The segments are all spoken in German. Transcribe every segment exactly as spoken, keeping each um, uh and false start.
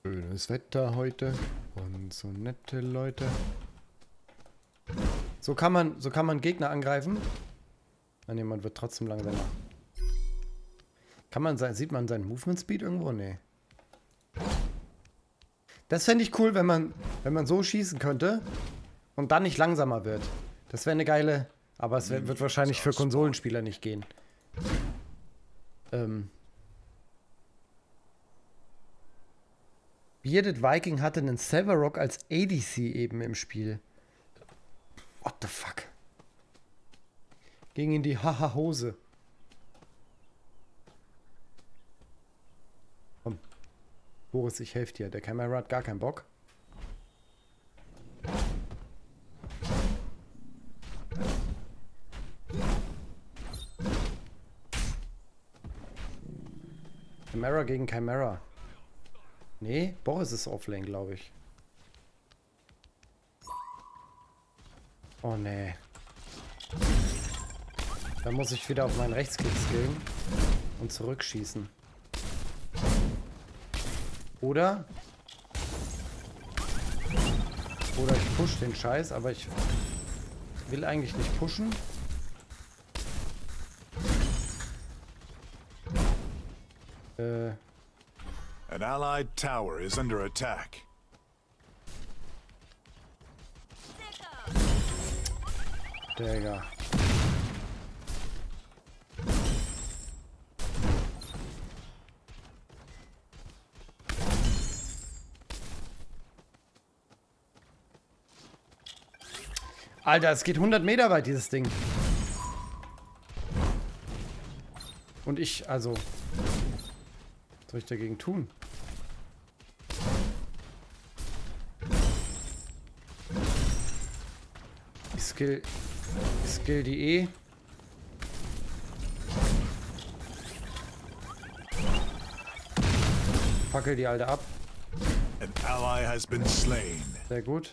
Schönes Wetter heute und so nette Leute. So kann man, so kann man Gegner angreifen. Ah, ne, man wird trotzdem langsamer. Kann man sein, sieht man seinen Movement Speed irgendwo? Nee. Das fände ich cool, wenn man, wenn man so schießen könnte und dann nicht langsamer wird. Das wäre eine geile, aber es wird wahrscheinlich für Konsolenspieler nicht gehen. Ähm. Bearded Viking hatte einen Sevarog als A D C eben im Spiel. What the fuck? Ging in die Haha-Hose. Komm. Boris, ich helfe dir. Der Kamera hat gar keinen Bock. Chimera gegen Chimera. Nee, Boris ist Offlane, glaube ich. Oh nee. Da muss ich wieder auf meinen Rechtsklick skillen und zurückschießen. Oder? Oder ich push den Scheiß, aber ich will eigentlich nicht pushen. Äh. An allied tower is under attack. Digga. Alter, es geht hundert Meter weit, dieses Ding. Und ich, also... Was soll ich dagegen tun? Ich skill... Ich skill die E. Fackel die Alte ab. An ally has been slain. Sehr gut.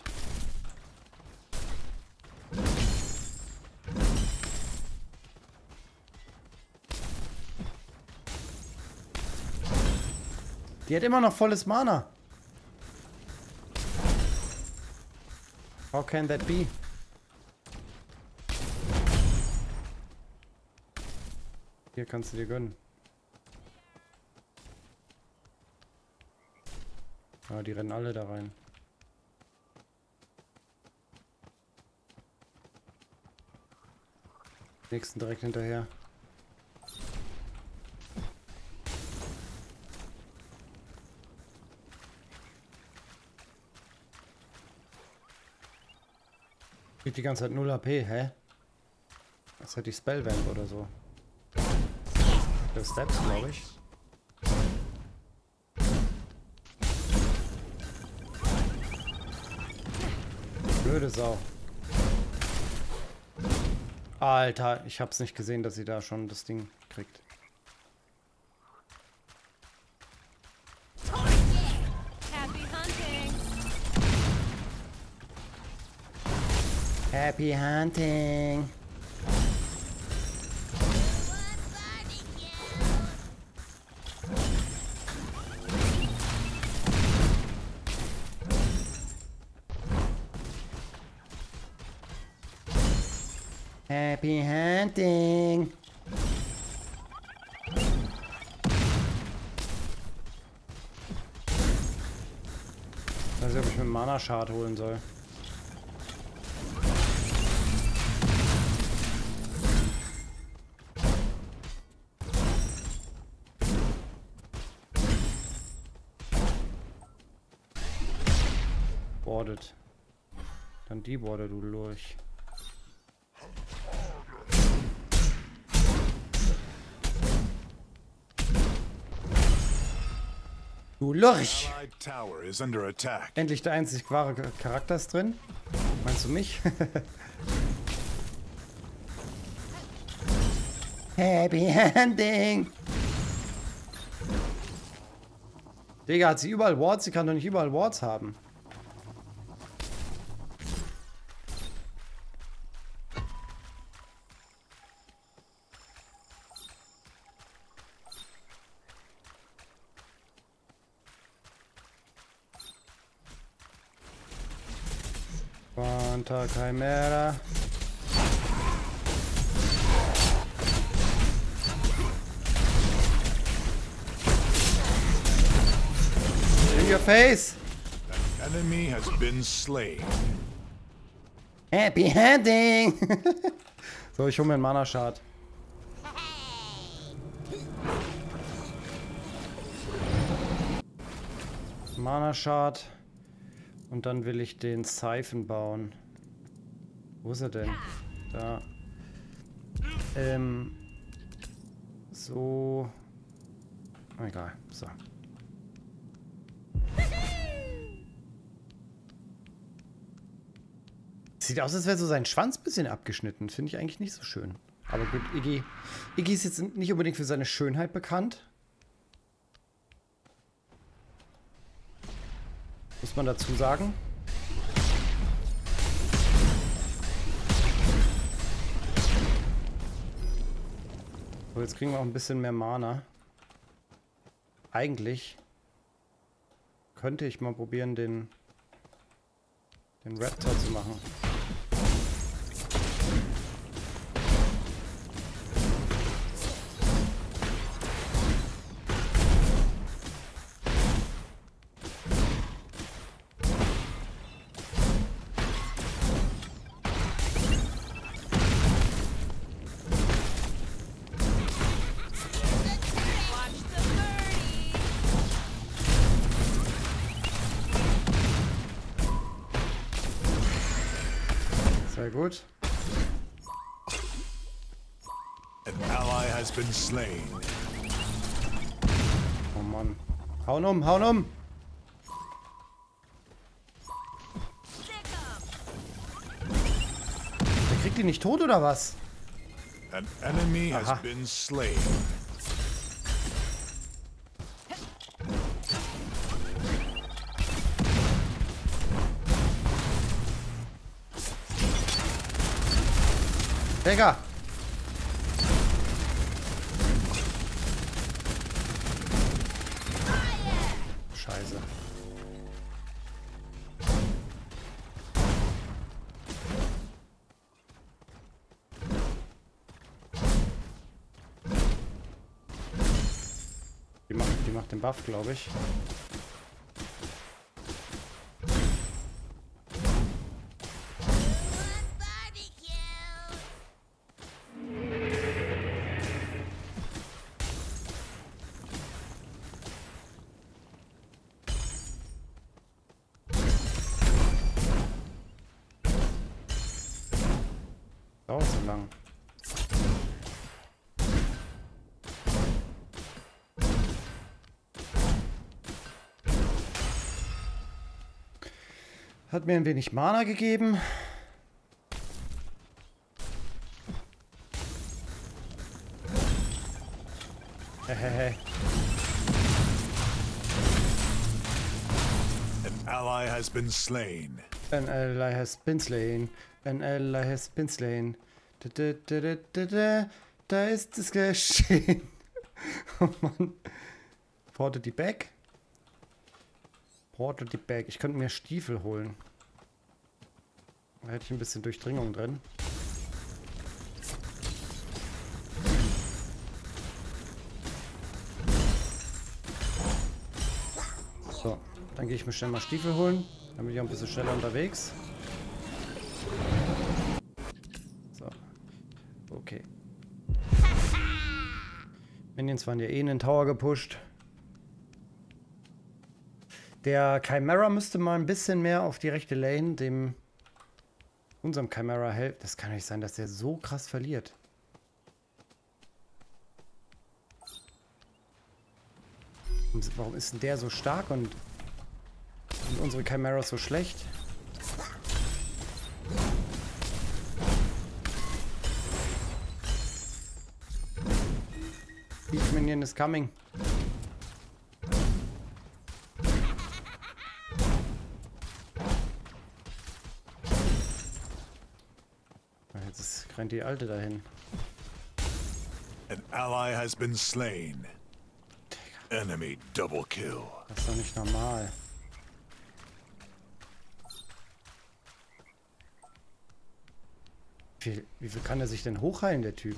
Die hat immer noch volles Mana. How can that be? Hier kannst du dir gönnen. Ja, die rennen alle da rein. Nächsten direkt hinterher. Kriegt die ganze Zeit null H P, hä? Als hätte ich Spellvamp oder so. Der Steps, glaube ich. Blöde Sau. Alter, ich hab's nicht gesehen, dass sie da schon das Ding kriegt. Happy hunting. Happy hunting. Ich weiß nicht, ob ich mir einen Mana-Shard holen soll. Bordet. Dann die Border, du Lurch. Du Lurch! Endlich der einzig wahre Charakter ist drin. Meinst du mich? Happy Ending! Digga, hat sie überall Wards? Sie kann doch nicht überall Wards haben. Quanta Chimera. In your face! An enemy has been slain. Happy Hunting! So, ich hole mir einen Mana-Shard. Mana-Shard. Und dann will ich den Siphon bauen. Wo ist er denn? Da. Ähm. So. Egal. So. Sieht aus, als wäre so sein Schwanz ein bisschen abgeschnitten. Finde ich eigentlich nicht so schön. Aber gut, Iggy. Iggy ist jetzt nicht unbedingt für seine Schönheit bekannt. Muss man dazu sagen. So, jetzt kriegen wir auch ein bisschen mehr Mana. Eigentlich könnte ich mal probieren, den, den Raptor zu machen. Sehr gut. An ally has been slain. Oh Mann. Hauen um, hauen um! Der kriegt die nicht tot oder was? An enemy Aha. has been slain. Digga! Scheiße. Die macht, die macht den Buff, glaube ich. Dauert so lang. Hat mir ein wenig Mana gegeben. Hehehe. An ally has been slain. An ally has been slain. An ally has been slain. Da, da, da, da, da, da. Da ist es geschehen. Oh Mann. Porte die Back. Porte die Back. Ich könnte mir Stiefel holen. Da hätte ich ein bisschen Durchdringung drin. So, dann gehe ich mir schnell mal Stiefel holen. Dann bin ich auch ein bisschen schneller unterwegs. So. Okay. Minions waren ja eh in den Tower gepusht. Der Chimera müsste mal ein bisschen mehr auf die rechte Lane dem unserem Chimera helfen. Das kann nicht sein, dass der so krass verliert. Und warum ist denn der so stark und sind unsere Chimeras so schlecht? Each minion is coming. Jetzt rennt die Alte dahin. An ally has been slain. Enemy double kill. Das ist doch nicht normal. Wie viel, wie viel kann er sich denn hochheilen, der Typ?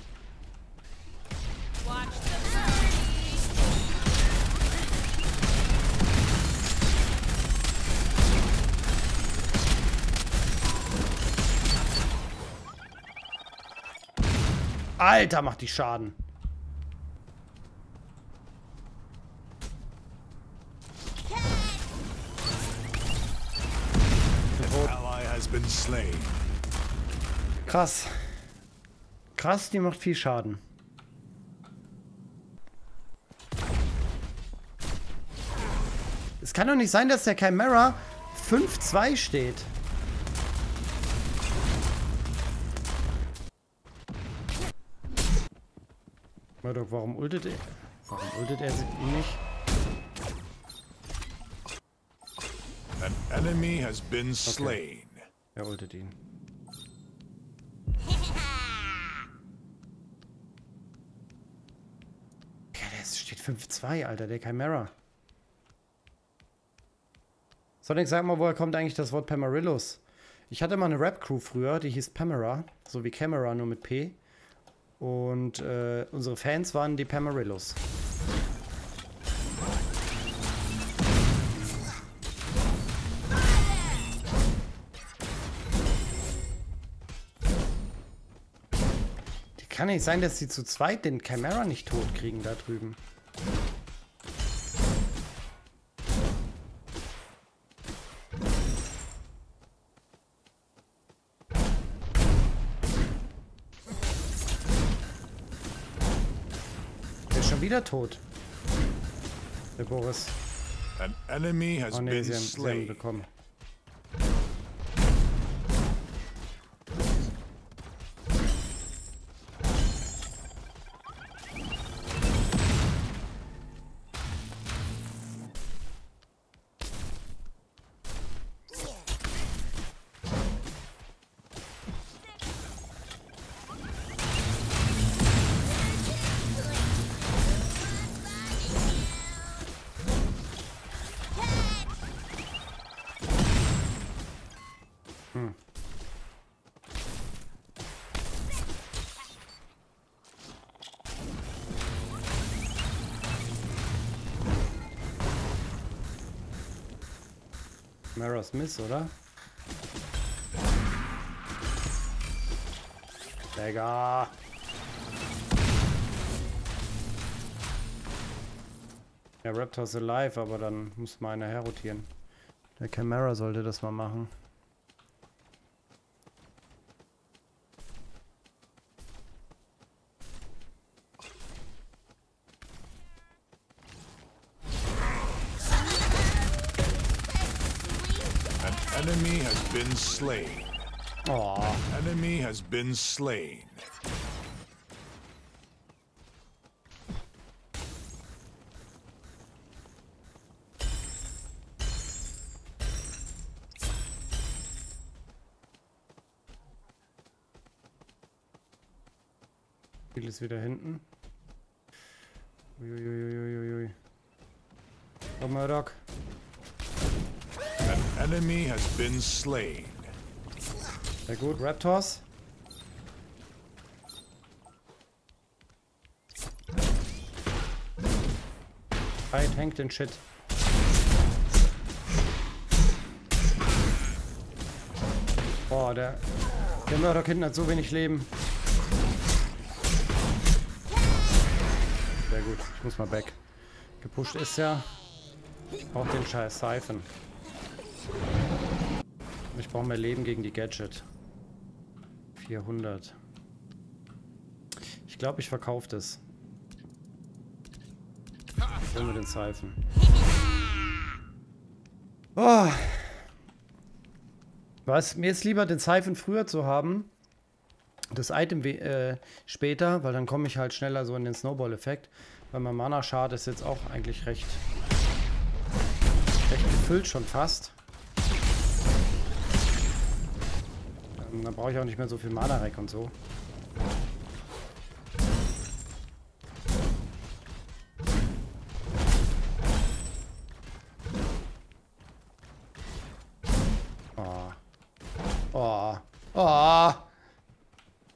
Alter, macht die Schaden. An ally has been slain. Krass. Krass, die macht viel Schaden. Es kann doch nicht sein, dass der Chimera fünf zwei steht. Murdoch, warum ultet er? Warum ultet er ihn nicht? An enemy has been slain. Er ultet ihn. Ja, der steht fünf zwei, Alter, der Chimera. Sonic, sag mal, woher kommt eigentlich das Wort Pamarillos? Ich hatte mal eine Rap-Crew früher, die hieß Pamera, so wie Camera, nur mit P. Und äh, unsere Fans waren die Pamarillos. Die kann nicht sein, dass sie zu zweit den Chimera nicht tot kriegen da drüben. Wieder tot. Der Boris. An enemy has Oh ne, been sie haben, sie haben ihn slain. bekommen. Mara Smith, oder? Digga. Ja, Raptor's alive, aber dann muss mal einer herrotieren. Der Chimera sollte das mal machen. Enemy has been slain. Oh. Enemy has been slain. Viel ist wieder hinten. Uiuiuiuiui. Komm mal, Doc. An enemy has been slain. Sehr gut, Raptors. Fight, hängt den Shit. Boah, der, der Murdoch hinten hat so wenig Leben. Sehr gut, ich muss mal back. Gepusht ist ja. Ich brauche den scheiß Siphon. Ich brauche mehr Leben gegen die Gadget. vierhundert. Ich glaube, ich verkaufe das. Holen wir den Siphon. Oh. Was? Mir ist lieber den Siphon früher zu haben. Das Item äh, später, weil dann komme ich halt schneller so in den Snowball-Effekt. Weil mein Mana-Schad ist jetzt auch eigentlich recht, recht gefüllt schon fast. Ähm, dann brauche ich auch nicht mehr so viel Mana-Rack und so. Oh. Oh. Oh.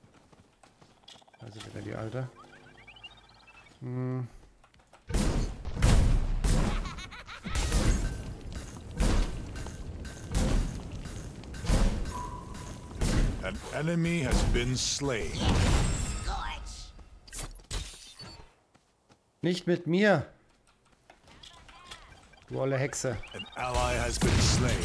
An enemy has been slain. Nicht mit mir. Du olle Hexe. An ally has been slain.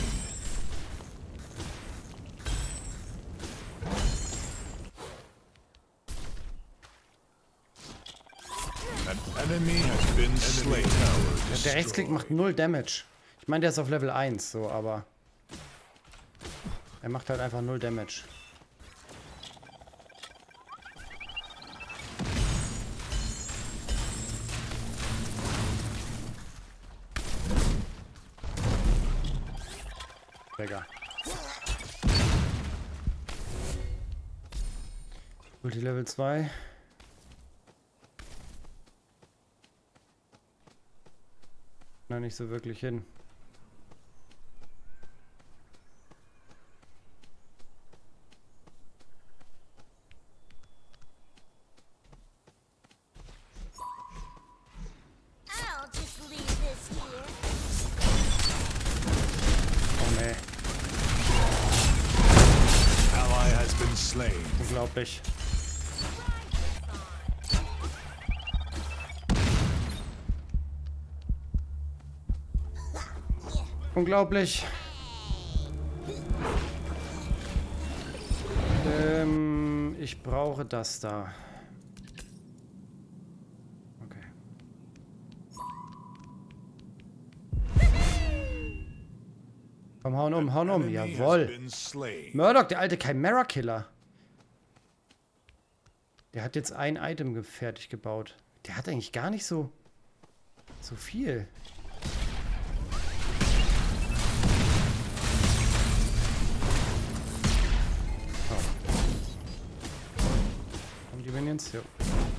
An enemy has been slain. Der Rechtsklick macht null Damage. Ich meine, der ist auf Level eins, so, aber er macht halt einfach null Damage. Digga. Ulti Level zwei. Na, nicht so wirklich hin. Unglaublich. Unglaublich. Ähm, ich brauche das da. Okay. Komm, hauen um, hauen um. Jawohl. Murdoch, der alte Chimera-Killer. Der hat jetzt ein Item fertig gebaut. Der hat eigentlich gar nicht so, so viel. Oh. Kommen die Minions? Jo.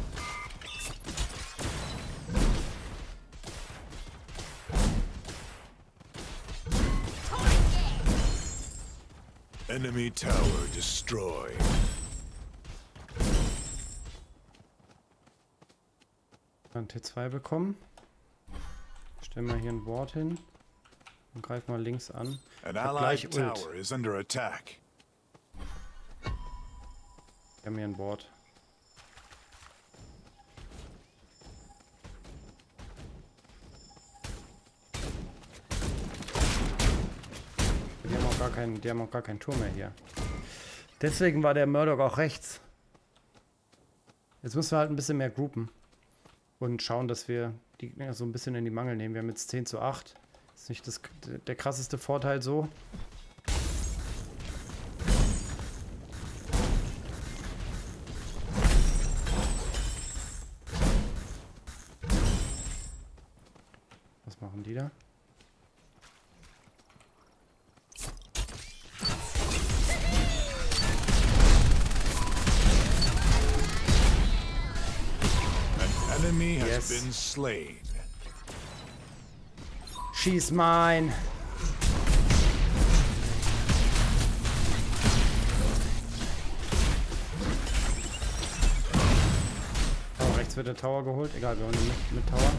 Enemy tower destroyed. T zwei bekommen. Stellen wir hier ein Ward hin und greifen mal links an. An allied tower is under attack. Wir haben hier ein Ward. Die haben auch gar keinen, die haben auch gar keinen Turm mehr hier. Deswegen war der Murdoch auch rechts. Jetzt müssen wir halt ein bisschen mehr groupen. Und schauen, dass wir die Gegner so ein bisschen in die Mangel nehmen. Wir haben jetzt zehn zu acht. Das ist nicht das, der krasseste Vorteil so. Was machen die da? Enemy has Yes. been slain. She's mine. Oh, rechts wird der Tower geholt. Egal, wir holen ihn mit, mit Tower.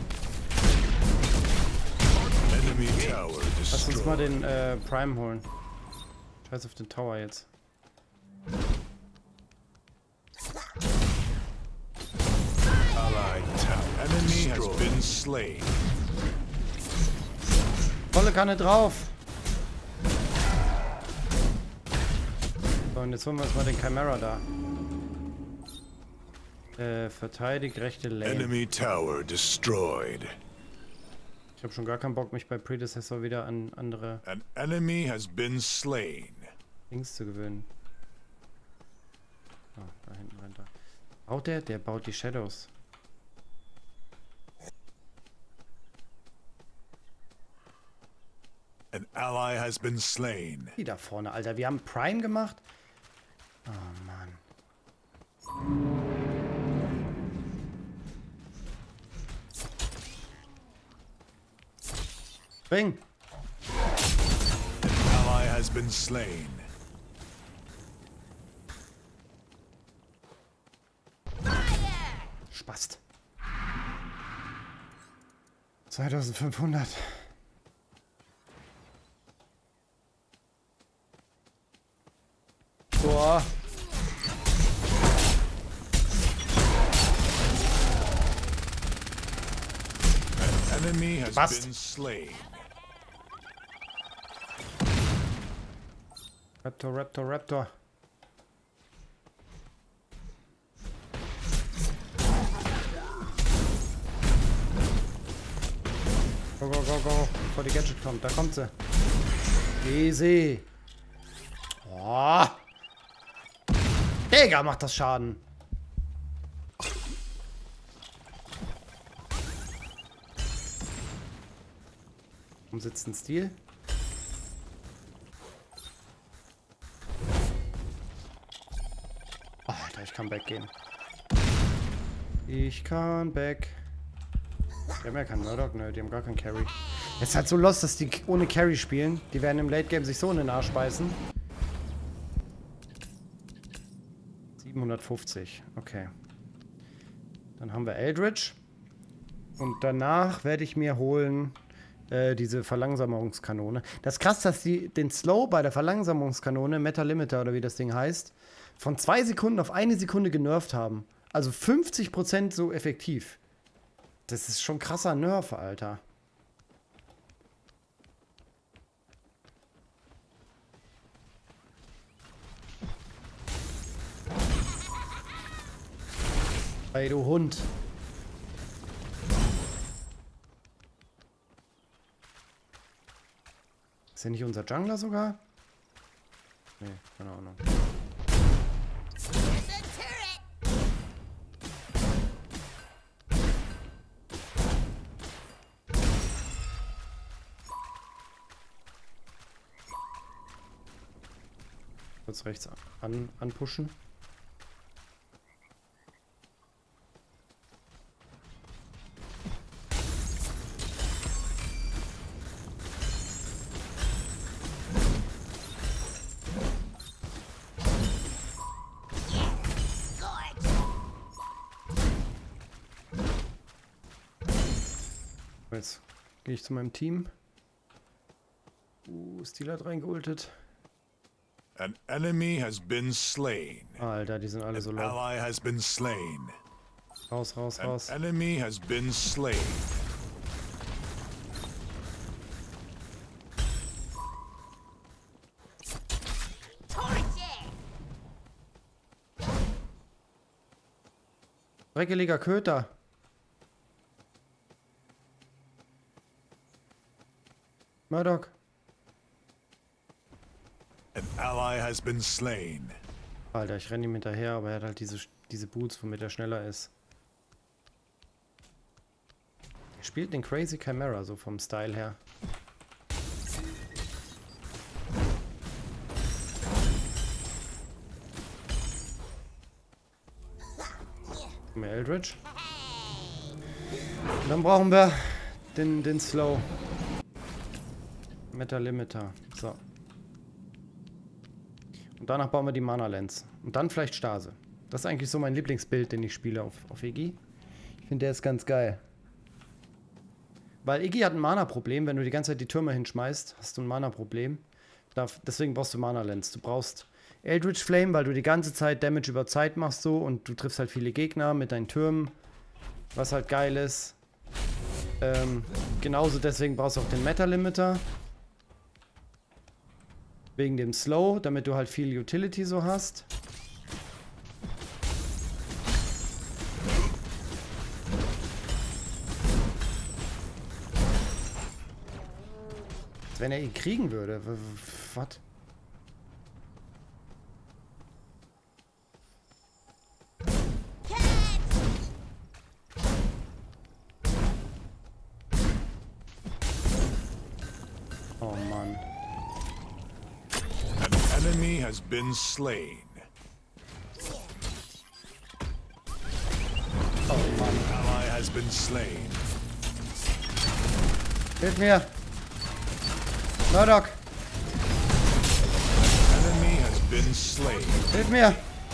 Enemy tower Lass uns mal destroyed. den äh, Prime holen. Scheiß auf den Tower jetzt. Allied tower. Enemy has been slain. Volle Kanne drauf. So, und jetzt holen wir uns mal den Chimera da. Äh, verteidigt rechte Lane. Enemy tower destroyed. Ich habe schon gar keinen Bock, mich bei Predecessor wieder an andere An enemy has been slain. Dings zu gewöhnen. Ah, da hinten rennt er. Baut der? Der baut die Shadows. An ally has been slain. Die da vorne, Alter. Wir haben Prime gemacht. Oh, Mann. Spring! An ally has been slain. Spast. zweitausendfünfhundert. Boah. An enemy has Bast. been slain. Raptor, Raptor, Raptor. Go, go, go, go. Bevor die Gadget kommt. Da kommt sie. Easy. Oh. Digga, macht das Schaden. Warum sitzt ein Stil? Oh, Alter, ich kann backgehen. Ich kann back. Die haben ja keinen Murdoch, ne? Die haben gar keinen Carry. Es ist halt so lost, dass die ohne Carry spielen. Die werden im Late Game sich so in den Arsch beißen. siebenhundertfünfzig, okay. Dann haben wir Eldritch. Und danach werde ich mir holen äh, diese Verlangsamungskanone. Das ist krass, dass die den Slow bei der Verlangsamungskanone, Meta Limiter oder wie das Ding heißt, von zwei Sekunden auf eine Sekunde genervt haben. Also fünfzig Prozent so effektiv. Das ist schon krasser Nerf, Alter. Ey, du Hund. Ist ja nicht unser Jungler sogar? Nee, keine Ahnung. Kurz rechts an, anpushen. Jetzt gehe ich zu meinem Team. Uh, Steel hat reingeultet. An enemy has been slain. Alter, die sind alle so An low. ally has been slain. Raus, raus, An raus. enemy has been slain. Dreckeliger Köter. Murdoch. An ally has been slain. Alter, ich renne ihm hinterher, aber er hat halt diese, diese Boots, womit er schneller ist. Er spielt den Crazy Chimera, so vom Style her. Mehr Eldritch. Und dann brauchen wir den, den Slow. Meta Limiter. So. Und danach bauen wir die Mana Lens. Und dann vielleicht Stase. Das ist eigentlich so mein Lieblingsbild, den ich spiele auf, auf Iggy. Ich finde, der ist ganz geil. Weil Iggy hat ein Mana-Problem. Wenn du die ganze Zeit die Türme hinschmeißt, hast du ein Mana-Problem. Deswegen brauchst du Mana Lens. Du brauchst Eldritch Flame, weil du die ganze Zeit Damage über Zeit machst so und du triffst halt viele Gegner mit deinen Türmen. Was halt geil ist. Ähm, genauso deswegen brauchst du auch den Meta Limiter. Wegen dem Slow, damit du halt viel Utility so hast. Als wenn er ihn kriegen würde. Was? Oh Mann. An enemy has been slain. Oh Mann. Ally has been slain. Hilf mir! Murdoch! Enemy has been slain. Hilf mir!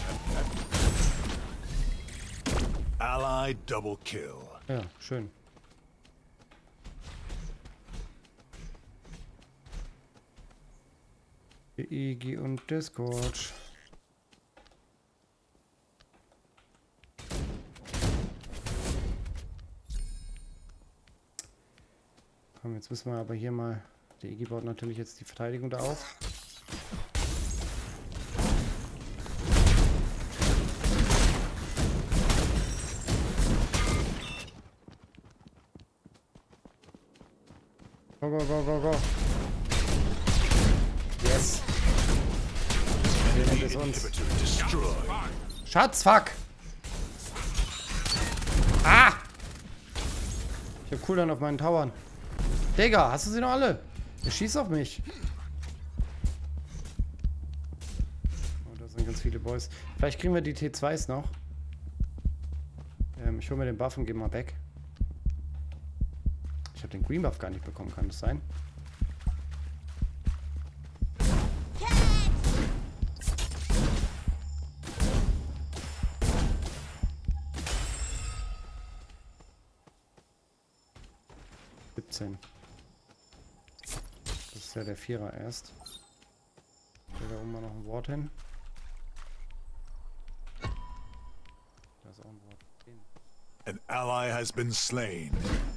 Ally double kill. Ja, schön. Iggy und Discord. Jetzt müssen wir aber hier mal... Der Iggy baut natürlich jetzt die Verteidigung da auf. Go, go, go, go, go. Yes. Wir nehmen es uns. Schatz, fuck. Ah! Ich hab Cooldown auf meinen Towern. Digga, hast du sie noch alle? Er schießt auf mich. Oh, da sind ganz viele Boys. Vielleicht kriegen wir die T zweis noch. Ähm, ich hole mir den Buff und gehe mal weg. Ich habe den Green Buff gar nicht bekommen, kann das sein? siebzehn. Das ist ja der Vierer erst. Steht da oben mal noch ein Wort hin. Da ist auch ein Wort. An ally has been slain.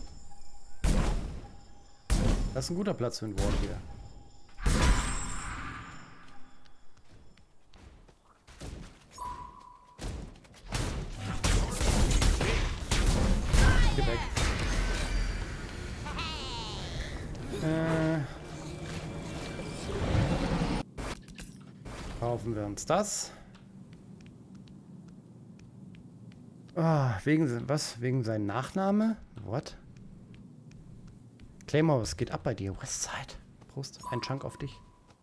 Das ist ein guter Platz für ein Wort hier. Geh weg. Äh, kaufen wir uns das. Ah, wegen was? Wegen seinem Nachname? What? Claymore, was geht ab bei dir? Westside. Prost, ein Chunk auf dich.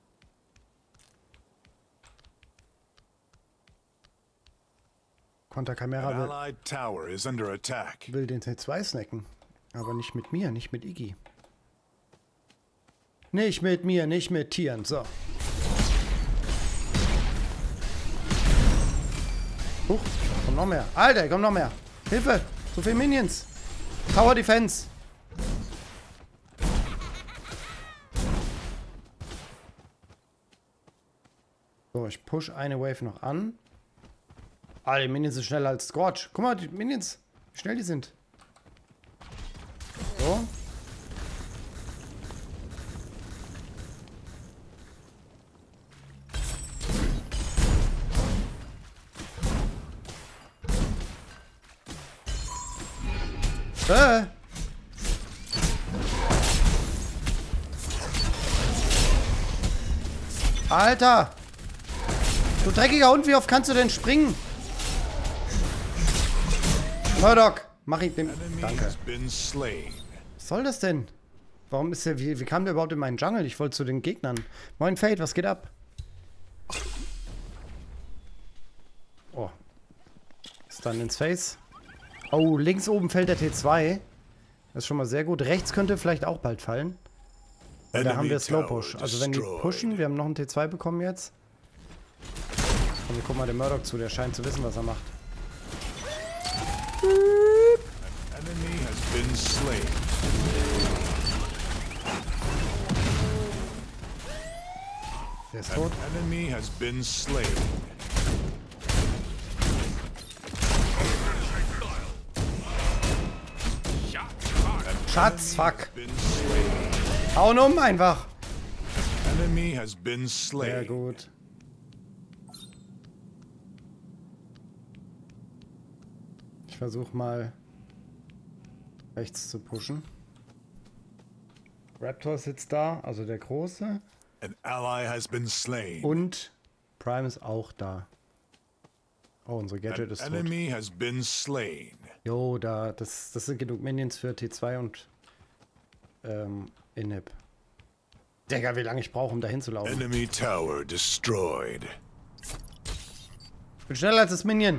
Konterkamera An will, allied tower is under attack. will den T zwei snacken. Aber nicht mit mir, nicht mit Iggy. Nicht mit mir, nicht mit Tieren. So. Huch, kommt noch mehr. Alter, kommt noch mehr. Hilfe, so viele Minions. Tower Defense. So, ich push eine Wave noch an. Ah, die Minions sind schneller als Scorch. Guck mal, die Minions, wie schnell die sind. So. Äh. Alter! Du dreckiger Hund, wie oft kannst du denn springen? Murdoch, mach ich den. Danke. Was soll das denn? Warum ist der. Wie, wie kam der überhaupt in meinen Jungle? Ich wollte zu den Gegnern. Moin Fade, was geht ab? Oh. Ist dann ins Face. Oh, links oben fällt der T zwei. Das ist schon mal sehr gut. Rechts könnte vielleicht auch bald fallen. Und da haben wir Slow Push. Also wenn die pushen, wir haben noch einen T zwei bekommen jetzt. Und wir gucken mal dem Murdoch zu, der scheint zu wissen, was er macht. Der ist tot. Schatz, fuck. Hauen um einfach. Sehr gut. Ich versuche mal rechts zu pushen. Raptor sitzt da, also der Große. An ally has been slain. Und Prime ist auch da. Oh, unsere Gadget An ist tot. enemy has been slain. Jo, da, das, das sind genug Minions für T zwei und ähm, Inhib. Digga, wie lange ich brauche, um dahin zu laufen. Enemy tower destroyed. Ich bin schneller als das Minion.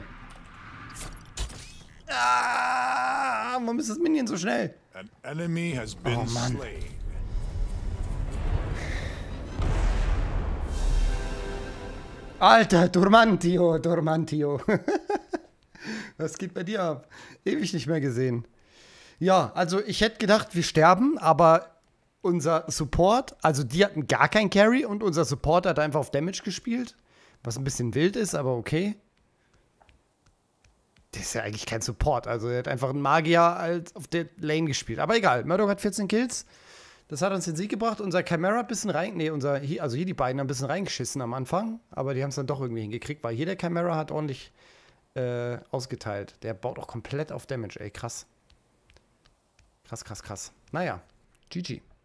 Ah, warum ist das Minion so schnell? An enemy has been Oh, Mann. slain. Alter, Dormantio, Dormantio. Was geht bei dir ab? Ewig nicht mehr gesehen. Ja, also ich hätte gedacht, wir sterben, aber unser Support, also die hatten gar kein Carry und unser Support hat einfach auf Damage gespielt, was ein bisschen wild ist, aber okay. Der ist ja eigentlich kein Support, also er hat einfach einen Magier als auf der Lane gespielt. Aber egal, Murdoch hat vierzehn Kills. Das hat uns den Sieg gebracht. Unser Chimera ein bisschen rein, nee, unser, hier, also hier die beiden haben ein bisschen reingeschissen am Anfang, aber die haben es dann doch irgendwie hingekriegt, weil hier der Chimera hat ordentlich äh, ausgeteilt. Der baut auch komplett auf Damage, ey, krass. Krass, krass, krass. Naja, G G.